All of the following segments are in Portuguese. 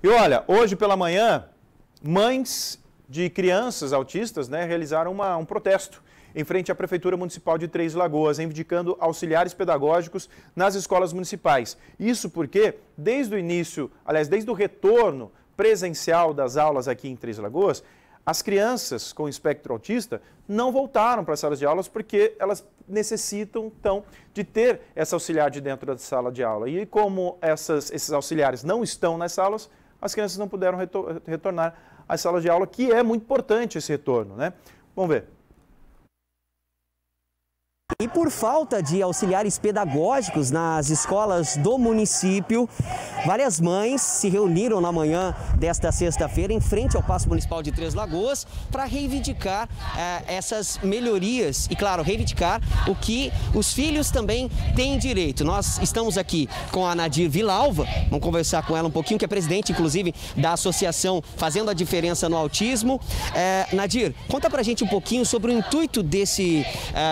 E olha, hoje pela manhã, mães de crianças autistas, realizaram um protesto em frente à Prefeitura Municipal de Três Lagoas, reivindicando auxiliares pedagógicos nas escolas municipais. Isso porque, desde o início, desde o retorno presencial das aulas aqui em Três Lagoas, as crianças com espectro autista não voltaram para as salas de aulas porque elas necessitam, então, de ter essa auxiliar de dentro da sala de aula. E como esses auxiliares não estão nas salas, as crianças não puderam retornar às salas de aula, que é muito importante esse retorno, Vamos ver. E por falta de auxiliares pedagógicos nas escolas do município, várias mães se reuniram na manhã desta sexta-feira em frente ao Paço Municipal de Três Lagoas para reivindicar essas melhorias e, claro, reivindicar o que os filhos também têm direito. Nós estamos aqui com a Nadir Vilalva, vamos conversar com ela um pouquinho, que é presidente, inclusive, da associação Fazendo a Diferença no Autismo. Nadir, conta pra gente um pouquinho sobre o intuito desse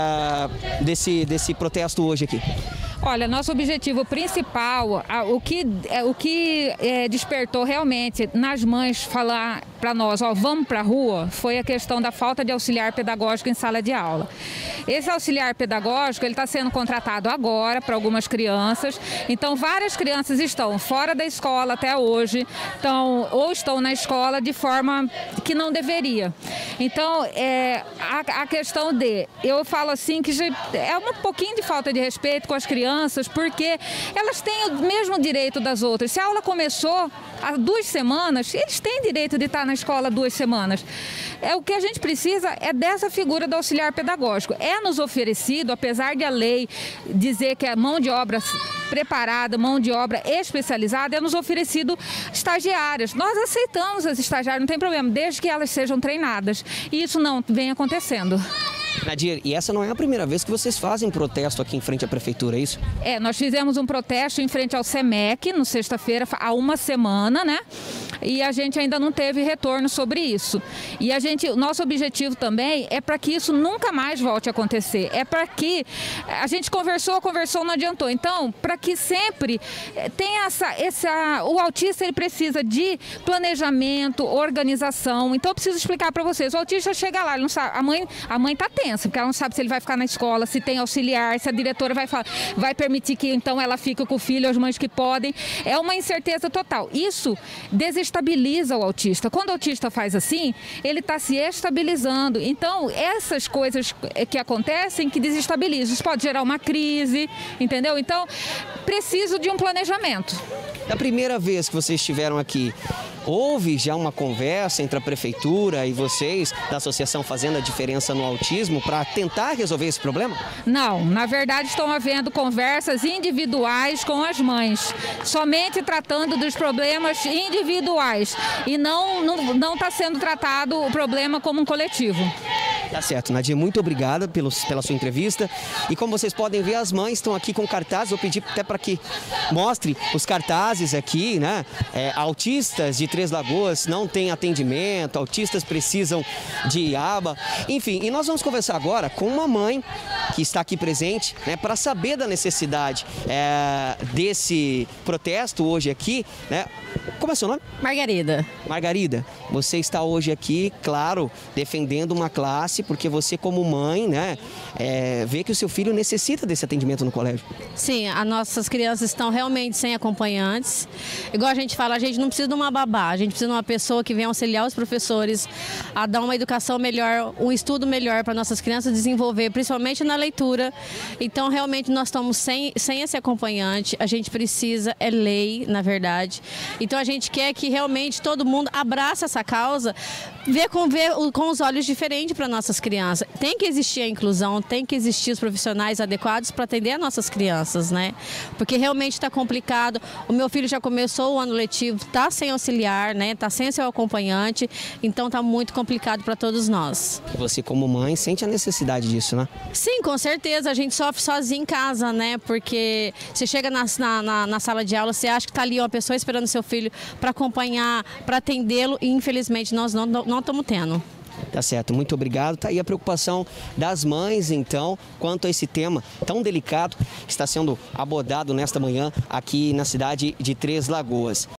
protesto hoje aqui. Olha, nosso objetivo principal, o que despertou realmente nas mães falar para nós, vamos para a rua, foi a questão da falta de auxiliar pedagógico em sala de aula. Esse auxiliar pedagógico, ele está sendo contratado agora para algumas crianças, então várias crianças estão fora da escola até hoje, ou estão na escola de forma que não deveria. Então, a questão eu falo assim que é um pouquinho de falta de respeito com as crianças, porque elas têm o mesmo direito das outras. Se a aula começou há 2 semanas, eles têm direito de estar na escola há 2 semanas. O que a gente precisa é dessa figura do auxiliar pedagógico. É nos oferecido, apesar de a lei dizer que é mão de obra preparada, mão de obra especializada, é nos oferecido estagiárias. Nós aceitamos as estagiárias, não tem problema, desde que elas sejam treinadas. E isso não vem acontecendo. Nadir, e essa não é a primeira vez que vocês fazem protesto aqui em frente à prefeitura, é isso? Nós fizemos um protesto em frente ao SEMEC, no sexta-feira, há uma semana, E a gente ainda não teve retorno sobre isso. E o nosso objetivo também é para que isso nunca mais volte a acontecer. É para que a gente conversou, não adiantou. Então, para que sempre tenha o autista, ele precisa de planejamento, organização. Então, eu preciso explicar para vocês. O autista chega lá, ele não sabe, a mãe está tensa, porque ela não sabe se ele vai ficar na escola, se tem auxiliar, se a diretora vai permitir que então ela fique com o filho, as mães que podem. É uma incerteza total. Isso desestabiliza o autista. Quando o autista faz assim, ele está se estabilizando. Então, essas coisas que acontecem que desestabilizam. Isso pode gerar uma crise, entendeu? Então, preciso de um planejamento. Da primeira vez que vocês estiveram aqui, houve já uma conversa entre a prefeitura e vocês da associação Fazendo a Diferença no Autismo para tentar resolver esse problema? Não, na verdade estão havendo conversas individuais com as mães, somente tratando dos problemas individuais e não está sendo tratado o problema como um coletivo. Tá certo, Nadir, muito obrigada pela sua entrevista. E como vocês podem ver, as mães estão aqui com cartazes. Vou pedir até para que mostre os cartazes aqui, autistas de Três Lagoas não têm atendimento, autistas precisam de aba. Enfim, e nós vamos conversar agora com uma mãe que está aqui presente, para saber da necessidade desse protesto hoje aqui, Como é seu nome? Margarida. Margarida, você está hoje aqui, claro, defendendo uma classe, porque você como mãe, vê que o seu filho necessita desse atendimento no colégio. Sim, as nossas crianças estão realmente sem acompanhantes. Igual a gente fala, a gente não precisa de uma babá, a gente precisa de uma pessoa que venha auxiliar os professores a dar uma educação melhor, um estudo melhor para nossas crianças desenvolver, principalmente na leitura. Então, realmente, nós estamos sem esse acompanhante, a gente precisa, é lei, na verdade. Então, a gente quer que realmente todo mundo abrace essa causa, vê com os olhos diferentes para nossas crianças. Tem que existir a inclusão, tem que existir os profissionais adequados para atender as nossas crianças, Porque realmente está complicado. O meu filho já começou o ano letivo, está sem auxiliar, está sem seu acompanhante, então está muito complicado para todos nós. Você como mãe sente a necessidade disso, Sim, com certeza. A gente sofre sozinho em casa, Porque você chega na sala de aula, você acha que está ali uma pessoa esperando seu filho para acompanhar, para atendê-lo e infelizmente nós não estamos tendo. Tá certo, muito obrigado. Tá aí a preocupação das mães, então, quanto a esse tema tão delicado que está sendo abordado nesta manhã aqui na cidade de Três Lagoas.